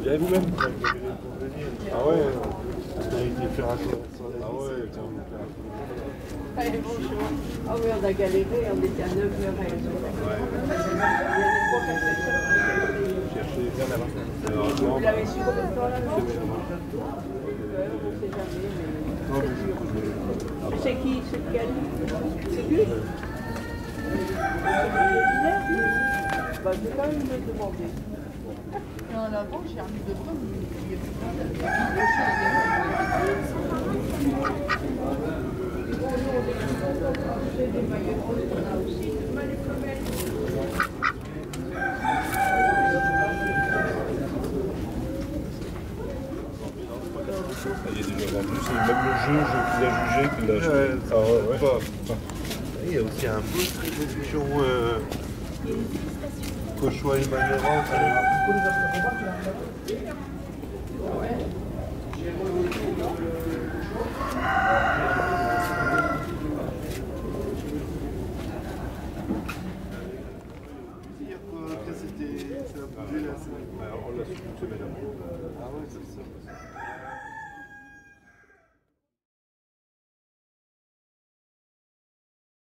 bien vous-même. Ah ouais. On a été faire un tour sur la. Ah ouais, tiens. Allez, bonjour. Ah oui, on a galéré, on était à 9h. Ouais. Il y a des fois qu'elle fait ça. Chercher bien avant. Vous l'avez su combien de temps là, non? On ne sait jamais, mais c'est qui? C'est lequel? C'est lui? Bah, je vais quand même me demander. Et en avant, j'ai remis de bras, mais il y a plus C'est des maillots roses qu'on a aussi, les femelles. Il y a déjà vendu, c'est même le juge qui l'a jugé, qui l'a acheté. Ah ouais. Il y a aussi un beau exposition Cauchois et Magnera. On l'a su, c'est madame. Ah ouais, c'est ça.